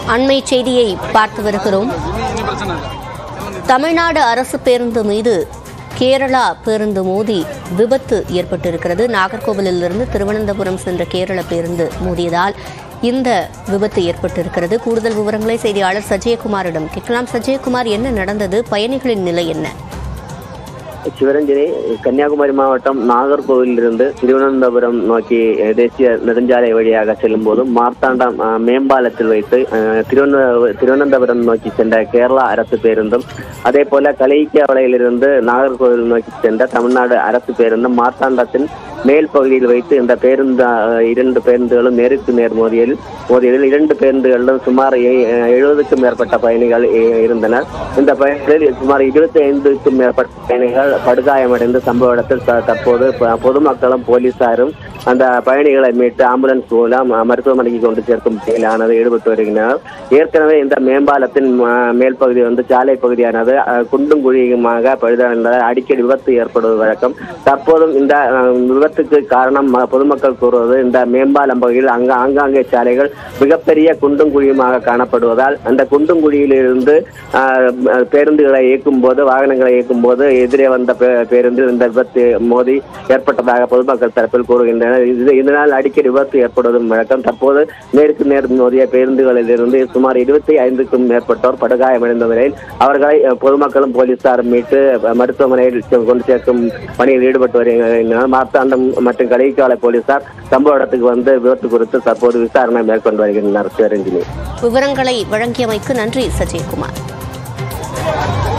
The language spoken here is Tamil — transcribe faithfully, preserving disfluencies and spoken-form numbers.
அண்மை செய்தியை பார்த்து வருகிறோம். தமிழ்நாடு அரசு பேருந்து மீது கேரளா பேருந்து மோதி விபத்து ஏற்பட்டிருக்கிறது. நாகர்கோவிலிருந்து திருவனந்தபுரம் சென்ற கேரள பேருந்து மோதியதால் இந்த விபத்து ஏற்பட்டிருக்கிறது. கூடுதல் விவரங்களை செய்தியாளர் சஜயகுமாரிடம் கேட்கலாம். சஜயகுமார், என்ன நடந்தது? பயணிகளின் நிலை என்ன? சிவரஞ்சனி, கன்னியாகுமரி மாவட்டம் நாகர்கோவிலிருந்து திருவனந்தபுரம் நோக்கி தேசிய நெடுஞ்சாலை வழியாக செல்லும் போது மார்த்தாண்டம் மேம்பாலத்தில் வைத்து திருவனந்தபுரம் நோக்கி சென்ற கேரளா அரசு பேருந்தும், அதே போல கலைக்காவளையிலிருந்து நாகர்கோவில் நோக்கி சென்ற தமிழ்நாடு அரசு பேருந்தும் மார்த்தாண்டத்தின் மேல் பகுதியில் வைத்து இந்த பேருந்து இரண்டு பேருந்துகளும் நேருக்கு நேர் மோதியில் மோதியதில் இரண்டு பேருந்துகளிலும் சுமார் எழுபதுக்கும் மேற்பட்ட பயணிகள் இருந்தனர். இந்த பயணிகளில் சுமார் இருபத்தி ஐந்துக்கும் மேற்பட்ட பயணிகள் படுகாயமடைந்து சம்பவ இடத்தில் தற்போது பொதுமக்களும் போலீசாரும் அந்த பயணிகளை மீட்டு ஆம்புலன்ஸ் மூலம் மருத்துவமனைக்கு கொண்டு சேர்க்கும் செயலானது ஈடுபட்டு வருகின்றனர். ஏற்கனவே இந்த மேம்பாலத்தின் மேல் பகுதி வந்து சாலை பகுதியானது குண்டும் குழியுமாக பழுதானதால் அடிக்கடி விபத்து ஏற்படுவது வழக்கம். தற்போதும் இந்த விபத்துக்கு காரணம் பொதுமக்கள் கூறுவது இந்த மேம்பாலம் பகுதியில் அங்க ஆங்காங்கே சாலைகள் மிகப்பெரிய குண்டும் குழியுமாக காணப்படுவதால் அந்த குண்டும் குழியிலிருந்து பேருந்துகளை இயக்கும் போது வாகனங்களை இயக்கும் போது எதிரே வந்த பேருந்தில் இந்த விபத்து மோதி ஏற்பட்டதாக பொதுமக்கள் தரப்பில் கூறுகின்றனர். இதனால் அடிக்கடி விபத்து ஏற்படுவதும் வழக்கம். தற்போது நேருக்கு நேர் மோதிய பேருந்துகளில் இருந்து சுமார் இருபத்தி ஐந்துக்கும் மேற்பட்டோர் படுகாயமடைந்த நிலையில் அவர்களை பொதுமக்களும் போலீசாரும் மீட்டு மருத்துவமனையில் கொண்டு சேர்க்கும் பணியில் ஈடுபட்டு வருகின்றனர். மார்த்தாண்டம் மற்றும் கலைக்காலை போலீசார் சம்பவ இடத்துக்கு வந்து விபத்து குறித்து தற்போது விசாரணை மேற்கொண்டு வருகின்றனர். விவரங்களை வழங்கியமைக்கு நன்றி சஜயகுமார்.